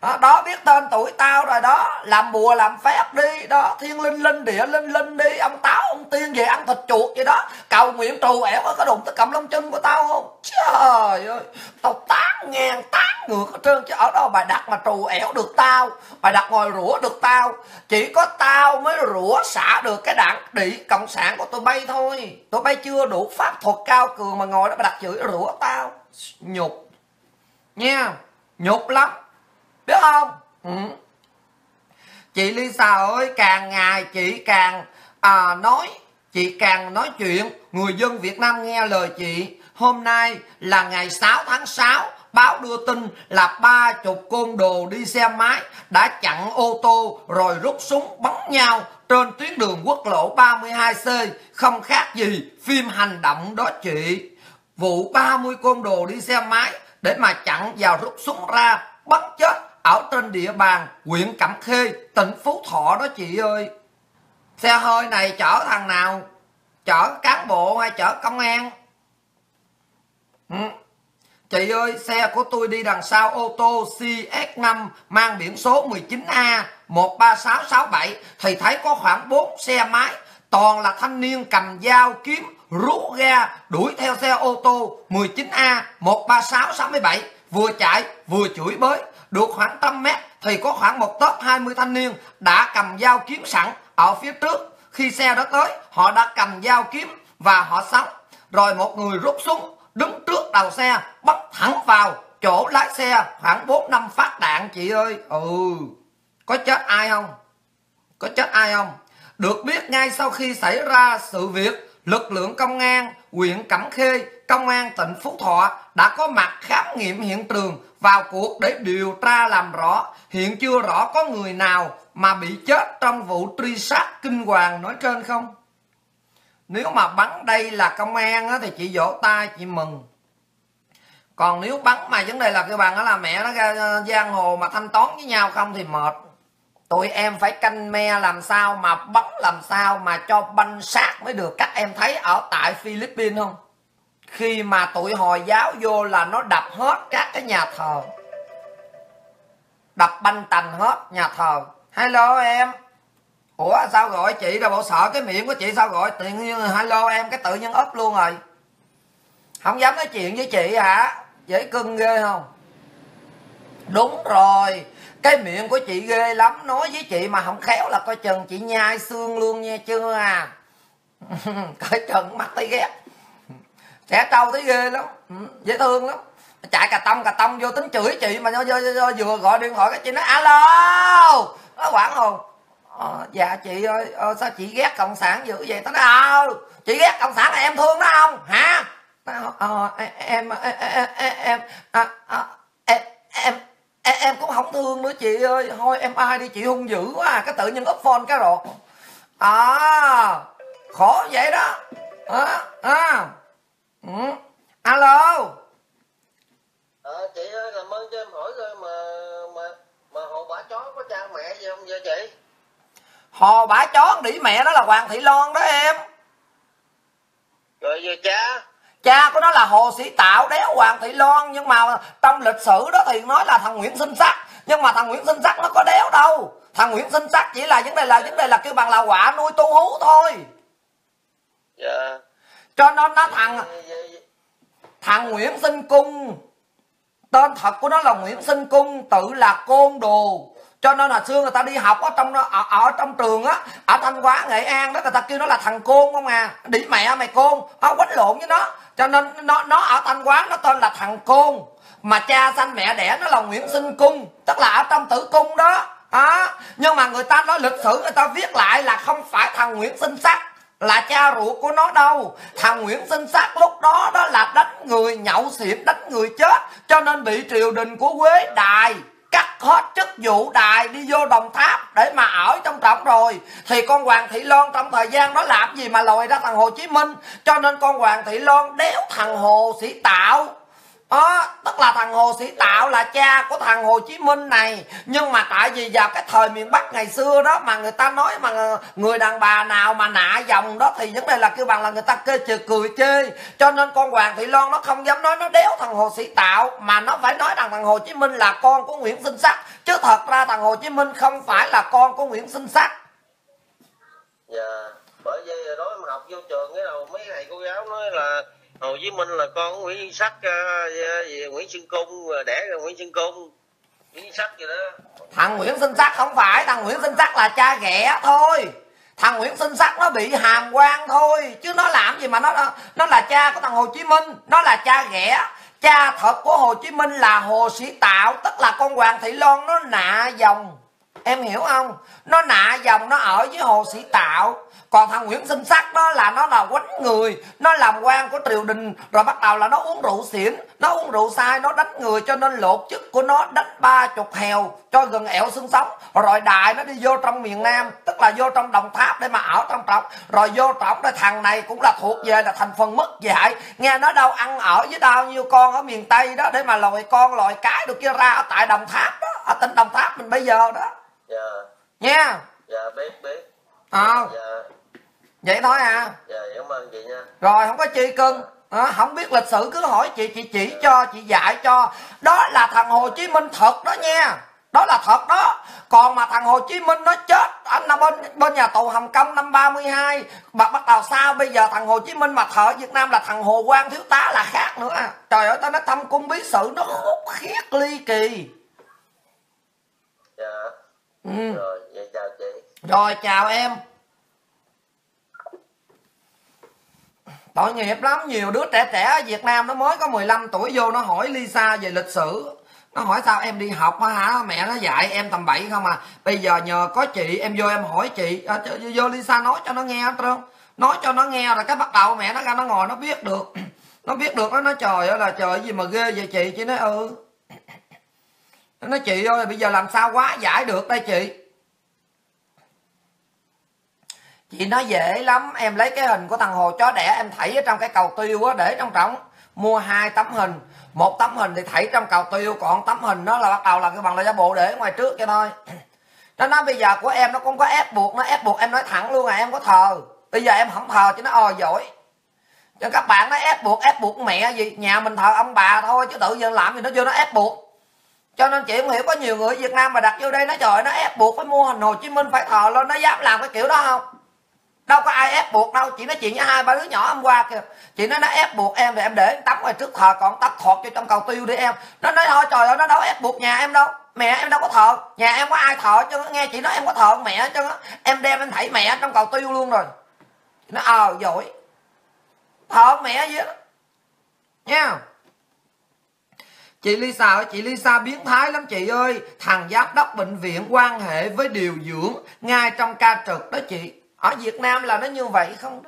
Speaker 1: Đó, biết tên tuổi tao rồi đó. Làm bùa làm phép đi đó, thiên linh linh địa linh linh đi, ông táo ông tiên về ăn thịt chuột vậy đó, cầu nguyện trù ẻo có đụng tới cầm lông chân của tao không? Trời ơi, tao tán ngang tán ngược hết trơn, chứ ở đâu bài đặt mà trù ẻo được tao, bài đặt ngồi rủa được tao. Chỉ có tao mới rủa xả được cái đảng đĩ cộng sản của tụi bay thôi. Tụi bay chưa đủ pháp thuật cao cường mà ngồi đó bài đặt chửi rủa tao. Nhục nha, nhục lắm, biết không? Chị Lisa ơi, càng ngày chị càng nói chuyện người dân Việt Nam nghe lời chị. Hôm nay là ngày 6 tháng 6, báo đưa tin là 30 côn đồ đi xe máy đã chặn ô tô rồi rút súng bắn nhau trên tuyến đường quốc lộ 32C, không khác gì phim hành động đó chị. Vụ 30 côn đồ đi xe máy để mà chặn và rút súng ra bắn chết ở trên địa bàn huyện Cẩm Khê, tỉnh Phú Thọ đó chị ơi. Xe hơi này chở thằng nào? Chở cán bộ hay chở công an? Chị ơi, xe của tôi đi đằng sau ô tô CX5 mang biển số 19A13667 thì thấy có khoảng 4 xe máy, toàn là thanh niên cầm dao kiếm rú ga đuổi theo xe ô tô 19A13667, vừa chạy vừa chửi bới. Được khoảng 100 mét thì có khoảng một tốp 20 thanh niên đã cầm dao kiếm sẵn ở phía trước. Khi xe đó tới, họ đã cầm dao kiếm và họ sóng. Rồi một người rút súng đứng trước đầu xe bắn thẳng vào chỗ lái xe khoảng 4-5 phát đạn chị ơi. Có chết ai không? Có chết ai không? Được biết ngay sau khi xảy ra sự việc, lực lượng công an huyện Cẩm Khê, công an tỉnh Phú Thọ đã có mặt khám nghiệm hiện trường, vào cuộc để điều tra làm rõ. Hiện chưa rõ có người nào mà bị chết trong vụ truy sát kinh hoàng nói trên không. Nếu mà bắn đây là công an thì chị vỗ tay chị mừng. Còn nếu bắn mà vấn đề là cái bằng đó là mẹ nó ra giang hồ mà thanh toán với nhau không thì mệt. Tụi em phải canh me làm sao mà bắn làm sao mà cho banh sát mới được. Các em thấy ở tại Philippines không? Khi mà tụi Hồi giáo vô là nó đập hết các cái nhà thờ, đập banh tành hết nhà thờ. Hello em. Ủa sao gọi chị rồi bộ sợ cái miệng của chị sao gọi tự nhiên hello em cái tự nhiên úp luôn rồi. Không dám nói chuyện với chị hả? Dễ cưng ghê không? Đúng rồi, cái miệng của chị ghê lắm, nói với chị mà không khéo là coi chừng chị nhai xương luôn nha chưa à. Coi chừng mắt thấy ghét. Trẻ trâu thấy ghê lắm, dễ thương lắm. Chạy cà tông vô tính chửi chị mà vừa gọi điện thoại cái chị nói alo. Nó quảng hồn. Dạ chị ơi, sao chị ghét cộng sản dữ vậy? Tao nói chị ghét cộng sản là em thương nó không hả? Em cũng không thương nữa chị ơi. Thôi em ai đi chị hung dữ quá à. Cái tự nhiên úp phone cái rồi khổ vậy đó. Alo.
Speaker 2: Chị ơi, làm ơn cho em hỏi coi mà Hồ Bả Chó có cha mẹ gì không vậy chị?
Speaker 1: Hồ Bả Chó đĩ mẹ đó là Hoàng Thị Loan đó em.
Speaker 2: Rồi giờ cha?
Speaker 1: Cha của nó là Hồ Sĩ Tạo đéo Hoàng Thị Loan. Nhưng mà trong lịch sử đó thì nói là thằng Nguyễn Sinh Sắc. Nhưng mà thằng Nguyễn Sinh Sắc nó có đéo đâu. Thằng Nguyễn Sinh Sắc chỉ là vấn đề là kêu bằng là quạ nuôi tu hú thôi.
Speaker 2: Dạ.
Speaker 1: Cho nên nó thằng Nguyễn Sinh Cung, tên thật của nó là Nguyễn Sinh Cung, tự là côn đồ. Cho nên hồi xưa người ta đi học ở trong trường á, ở Thanh Hóa, Nghệ An đó, người ta kêu nó là thằng côn không à. Đĩ mẹ mày côn, quánh lộn với nó. Cho nên nó ở Thanh Hóa nó tên là thằng côn. Mà cha sanh mẹ đẻ nó là Nguyễn Sinh Cung, tức là ở trong tử cung đó. Nhưng mà người ta nói lịch sử người ta viết lại là không phải thằng Nguyễn Sinh Sắc là cha ruột của nó đâu. Thằng Nguyễn Sinh Sắc lúc đó đó là đánh người, nhậu xỉn đánh người chết, cho nên bị triều đình của Quế Đài cắt hết chức vụ đài, đi vô Đồng Tháp để mà ở trong trọng rồi. Thì con Hoàng Thị Loan trong thời gian đó làm gì mà lòi ra thằng Hồ Chí Minh. Cho nên con Hoàng Thị Loan đéo thằng Hồ Sĩ Tạo. Tức là thằng Hồ Sĩ Tạo là cha của thằng Hồ Chí Minh này. Nhưng mà tại vì vào cái thời miền Bắc ngày xưa đó mà người ta nói mà người đàn bà nào mà nạ dòng đó thì vấn đề là kêu bằng là người ta cười chê. Cho nên con Hoàng Thị Loan nó không dám nói nó đéo thằng Hồ Sĩ Tạo, mà nó phải nói rằng thằng Hồ Chí Minh là con của Nguyễn Sinh Sắc. Chứ thật ra thằng Hồ Chí Minh không phải là con của Nguyễn Sinh Sắc.
Speaker 2: Dạ, bởi vì đó em học vô trường cái đầu mấy thầy cô giáo nói là Hồ Chí Minh là con của Nguyễn Sinh Sắc, Nguyễn Xuân Cung, đẻ ra Nguyễn Xuân Cung, Nguyễn Sinh Sắc gì đó.
Speaker 1: Thằng Nguyễn Sinh Sắc không phải, thằng Nguyễn Sinh Sắc là cha ghẻ thôi. Thằng Nguyễn Sinh Sắc nó bị hàm quan thôi, chứ nó làm gì mà nó là cha của thằng Hồ Chí Minh, nó là cha ghẻ. Cha thật của Hồ Chí Minh là Hồ Sĩ Tạo, tức là con Hoàng Thị Loan nó nạ dòng. Em hiểu không? Nó nạ dòng, nó ở với Hồ Sĩ Tạo. Còn thằng Nguyễn Sinh Sắc đó là nó là quánh người, nó làm quan của triều đình, rồi bắt đầu là nó uống rượu xỉn, nó uống rượu sai, nó đánh người, cho nên lột chức của nó đánh 30 hèo cho gần ẹo xương sống. Rồi đại nó đi vô trong miền Nam, tức là vô trong Đồng Tháp để mà ở trong trọng. Rồi vô trọng đây thằng này cũng là thuộc về là thành phần mất dạy. Nghe nói đâu ăn ở với bao nhiêu con ở miền Tây đó để mà lòi con lòi cái được kia ra ở tại Đồng Tháp đó, ở tỉnh Đồng Tháp mình bây giờ đó.
Speaker 2: Dạ.
Speaker 1: Nha.
Speaker 2: Dạ biết.
Speaker 1: Dạ. Vậy thôi à.
Speaker 2: Dạ, cảm ơn chị nha.
Speaker 1: Rồi không có chi cưng. Không biết lịch sử cứ hỏi chị chỉ cho, chị dạy cho. Đó là thằng Hồ Chí Minh thật đó nha. Đó là thật đó. Còn mà thằng Hồ Chí Minh nó chết anh là bên nhà tù Hồng Kông năm 32. Mà bắt đầu sao bây giờ thằng Hồ Chí Minh mà thợ Việt Nam là thằng Hồ Quang thiếu tá là khác nữa. Trời ơi, tao nói thâm cung bí sử nó khúc khiết ly kỳ.
Speaker 2: Dạ. Rồi, vậy chào chị.
Speaker 1: Rồi chào em. Tội nghiệp lắm, nhiều đứa trẻ ở Việt Nam nó mới có 15 tuổi vô nó hỏi Lisa về lịch sử. Nó hỏi sao em đi học hả, mẹ nó dạy em tầm bậy không à. Bây giờ nhờ có chị em vô em hỏi chị, vô Lisa nói cho nó nghe hết trơn. Nói cho nó nghe rồi cái bắt đầu mẹ nó ra nó ngồi nó biết được. Nó biết được nó nói trời ơi là trời gì mà ghê vậy chị. Chị nói nó nói chị ơi bây giờ làm sao quá giải được đây chị. Chị nói dễ lắm, em lấy cái hình của thằng Hồ chó đẻ em thảy ở trong cái cầu tiêu á, để trong trống. Mua 2 tấm hình, một tấm hình thì thảy trong cầu tiêu, còn tấm hình đó là bắt đầu là cái bằng là giả bộ để ngoài trước cho thôi. Nó nói bây giờ của em nó cũng có ép buộc, nó ép buộc em nói thẳng luôn là em có thờ. Bây giờ em không thờ chứ nó giỏi. Cho các bạn nó ép buộc mẹ gì, nhà mình thờ ông bà thôi chứ tự nhiên làm gì nó vô nó ép buộc. Cho nên chị không hiểu có nhiều người ở Việt Nam mà đặt vô đây nó trời nó ép buộc phải mua hình Hồ Chí Minh phải thờ lên, nó dám làm cái kiểu đó không? Đâu có ai ép buộc đâu. Chị nói chuyện với 2-3 đứa nhỏ hôm qua kìa, chị nói nó ép buộc em thì em để tắm ngoài trước thờ, còn tắm thọt cho trong cầu tiêu đi em. Nó nói thôi trời ơi nó đâu ép buộc nhà em đâu, mẹ em đâu có thờ, nhà em có ai thờ chứ. Nghe chị nói em có thờ mẹ chứ, em đem em thảy mẹ trong cầu tiêu luôn rồi. Nó giỏi, thờ mẹ gì đó nha. Chị Lisa ơi, chị Lisa biến thái lắm chị ơi. Thằng giám đốc bệnh viện quan hệ với điều dưỡng ngay trong ca trực đó chị. Ở Việt Nam là nó như vậy không đó?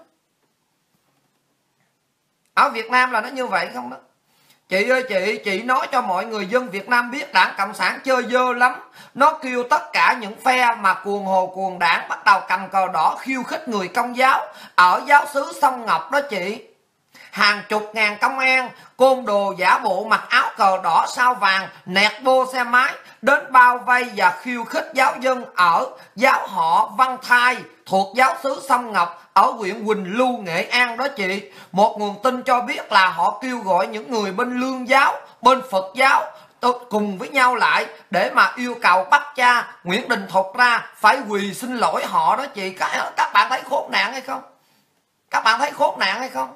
Speaker 1: Ở Việt Nam là nó như vậy không đó? Chị ơi chị nói cho mọi người dân Việt Nam biết Đảng Cộng sản chơi dơ lắm. Nó kêu tất cả những phe mà cuồng hồ cuồng đảng bắt đầu cầm cờ đỏ khiêu khích người Công giáo. Ở giáo xứ Sông Ngọc đó chị, hàng chục ngàn công an côn đồ giả bộ mặc áo cờ đỏ sao vàng nẹt bô xe máy đến bao vây và khiêu khích giáo dân ở giáo họ Văn Thai thuộc giáo xứ Sông Ngọc ở huyện Quỳnh Lưu, Nghệ An đó chị. Một nguồn tin cho biết là họ kêu gọi những người bên Lương giáo, bên Phật giáo cùng với nhau lại để mà yêu cầu bắt cha Nguyễn Đình Thục ra phải quỳ xin lỗi họ đó chị. Các bạn thấy khốn nạn hay không? Các bạn thấy khốn nạn hay không?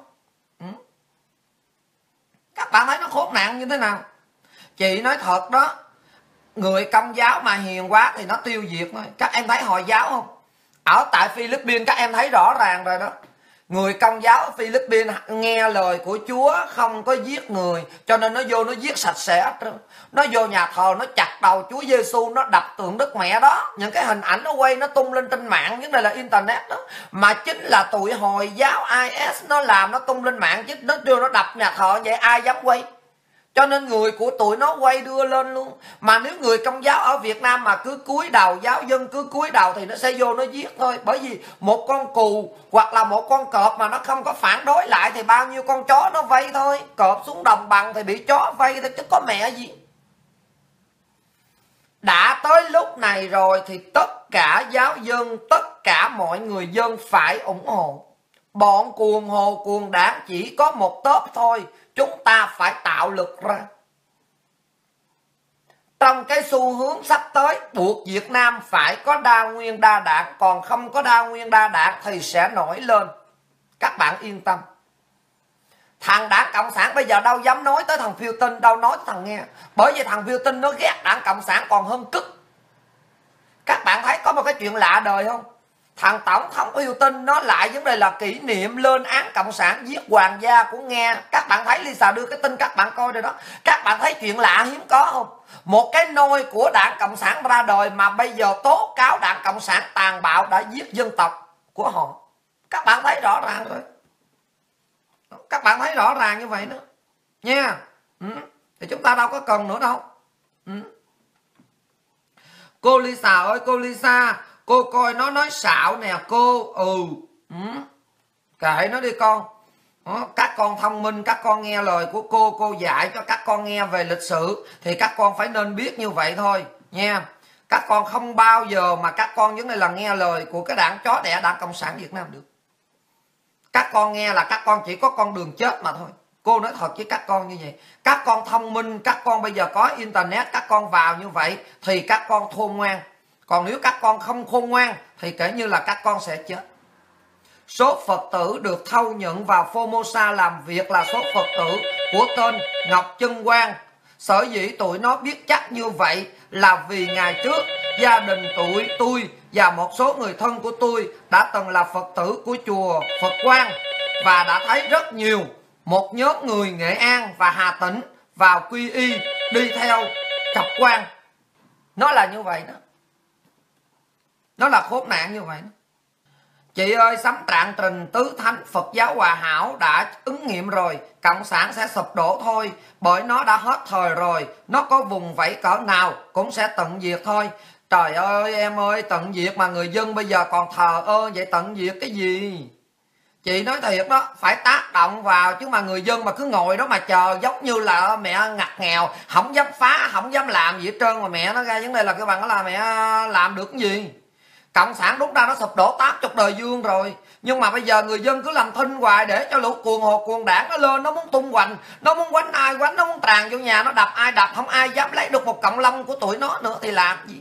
Speaker 1: Các bạn thấy nó khốn nạn như thế nào? Chị nói thật đó, người Công giáo mà hiền quá thì nó tiêu diệt thôi. Các em thấy Hồi giáo không? Ở tại Philippines các em thấy rõ ràng rồi đó. Người Công giáo ở Philippines nghe lời của Chúa không có giết người, cho nên nó vô nó giết sạch sẽ. Nó vô nhà thờ nó chặt đầu Chúa Giêsu, nó đập tượng Đức Mẹ đó. Những cái hình ảnh nó quay nó tung lên trên mạng, vấn đề là internet đó. Mà chính là tụi Hồi giáo IS nó làm, nó tung lên mạng chứ nó vô nó đập nhà thờ vậy ai dám quay. Cho nên người của tụi nó quay đưa lên luôn. Mà nếu người Công giáo ở Việt Nam mà cứ cúi đầu, giáo dân cứ cúi đầu thì nó sẽ vô nó giết thôi. Bởi vì một con cừu hoặc là một con cọp mà nó không có phản đối lại thì bao nhiêu con chó nó vây thôi. Cọp xuống đồng bằng thì bị chó vây thôi chứ có mẹ gì. Đã tới lúc này rồi thì tất cả giáo dân, tất cả mọi người dân phải ủng hộ. Bọn cuồng hồ cuồng đảng chỉ có một tớp thôi. Chúng ta phải tạo lực ra. Trong cái xu hướng sắp tới, buộc Việt Nam phải có đa nguyên đa đảng. Còn không có đa nguyên đa đảng thì sẽ nổi lên. Các bạn yên tâm. Thằng Đảng Cộng sản bây giờ đâu dám nói tới thằng Phiêu Tinh, đâu nói tới thằng Nghe. Bởi vì thằng Phiêu Tinh nó ghét Đảng Cộng sản còn hơn cứt. Các bạn thấy có một cái chuyện lạ đời không? Thằng Tổng thống Phiêu Tinh nó lại vấn đề là kỷ niệm lên án Cộng sản giết hoàng gia của Nga. Các bạn thấy Lisa đưa cái tin các bạn coi rồi đó. Các bạn thấy chuyện lạ hiếm có không? Một cái nôi của Đảng Cộng sản ra đời mà bây giờ tố cáo Đảng Cộng sản tàn bạo đã giết dân tộc của họ. Các bạn thấy rõ ràng rồi. Các bạn thấy rõ ràng như vậy nữa nha. Thì chúng ta đâu có cần nữa đâu. Cô Lisa ơi, cô Lisa, cô coi nó nói xạo nè cô. Kệ nó đi con. Các con thông minh, các con nghe lời của cô dạy cho các con nghe về lịch sử thì các con phải nên biết như vậy thôi nha. Các con không bao giờ mà các con vấn đề là nghe lời của cái đảng chó đẻ Đảng Cộng sản Việt Nam được. Các con nghe là các con chỉ có con đường chết mà thôi. Cô nói thật với các con như vậy. Các con thông minh, các con bây giờ có internet, các con vào như vậy thì các con khôn ngoan. Còn nếu các con không khôn ngoan thì kể như là các con sẽ chết. Số Phật tử được thâu nhận vào Formosa làm việc là số Phật tử của tên Ngọc Chân Quang. Sở dĩ tụi nó biết chắc như vậy là vì ngày trước gia đình tụi tôi và một số người thân của tôi đã từng là Phật tử của chùa Phật Quang và đã thấy rất nhiều một nhóm người Nghệ An và Hà Tĩnh vào quy y đi theo Trọc Quang. Nó là như vậy đó. Nó là khốn nạn như vậy đó. Chị ơi, sấm trạng trình tứ thánh Phật giáo Hòa Hảo đã ứng nghiệm rồi. Cộng sản sẽ sụp đổ thôi. Bởi nó đã hết thời rồi. Nó có vùng vẫy cỡ nào cũng sẽ tận diệt thôi. Trời ơi em ơi, tận diệt mà người dân bây giờ còn thờ ơ. Vậy tận diệt cái gì? Chị nói thiệt đó, phải tác động vào. Chứ mà người dân mà cứ ngồi đó mà chờ giống như là mẹ ngặt nghèo, không dám phá, không dám làm gì hết trơn. Mà mẹ nó ra vấn đề là cái bằng đó là mẹ làm được cái gì? Cộng sản đúng ra nó sụp đổ 80 đời dương rồi. Nhưng mà bây giờ người dân cứ làm thinh hoài để cho lũ cuồng hồ cuồng đảng nó lên. Nó muốn tung hoành, nó muốn quánh ai quánh, nó muốn tràn vô nhà, nó đập ai đập. Không ai dám lấy được một cọng lông của tụi nó nữa thì làm gì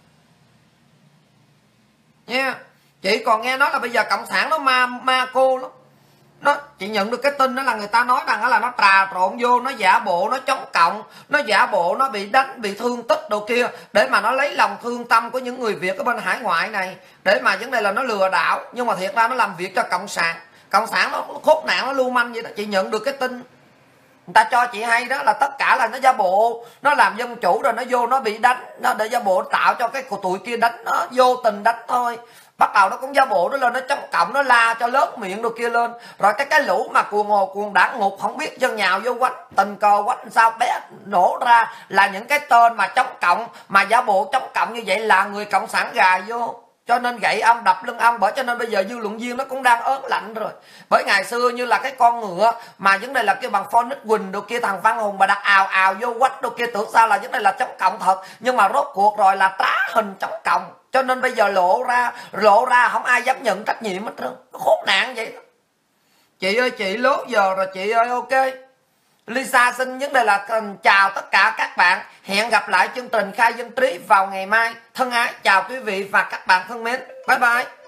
Speaker 1: nha. Chị còn nghe nói là bây giờ Cộng sản nó ma cô lắm. Chị nhận được cái tin đó là người ta nói rằng là nó trà trộn vô, nó giả bộ nó chống cộng, nó giả bộ nó bị đánh, bị thương tích đồ kia để mà nó lấy lòng thương tâm của những người Việt ở bên hải ngoại này, để mà vấn đề là nó lừa đảo. Nhưng mà thiệt ra nó làm việc cho Cộng sản. Cộng sản nó khốn nạn, nó lưu manh vậy đó. Chị nhận được cái tin, người ta cho chị hay đó là tất cả là nó giả bộ, nó làm dân chủ rồi nó vô nó bị đánh, nó để giả bộ tạo cho cái của tụi kia đánh, nó vô tình đánh thôi. Bắt đầu nó cũng giả bộ nó lên, nó chống cộng, nó la cho lớn miệng đồ kia lên. Rồi cái lũ mà cuồng hồ cuồng đảng ngục không biết chân nhào vô quánh, tình cờ quánh sao bé nổ ra là những cái tên mà chống cộng, mà giả bộ chống cộng như vậy là người cộng sản gà vô. Cho nên gậy ông đập lưng ông. Bởi cho nên bây giờ dư luận viên nó cũng đang ớn lạnh rồi. Bởi ngày xưa như là cái con ngựa mà vấn đề là kêu bằng Phonic Quỳnh đồ kia, thằng Văn Hùng mà đặt ào ào vô quách đồ kia, tưởng sao là vấn đề là chống cộng thật, nhưng mà rốt cuộc rồi là trá hình chống cộng. Cho nên bây giờ lộ ra không ai dám nhận trách nhiệm hết trơn. Khốn nạn vậy đó. Chị ơi, chị lố giờ rồi chị ơi. Ok, Lisa xin vấn đề là chào tất cả các bạn. Hẹn gặp lại chương trình Khai Dân Trí vào ngày mai. Thân ái chào quý vị và các bạn thân mến. Bye bye.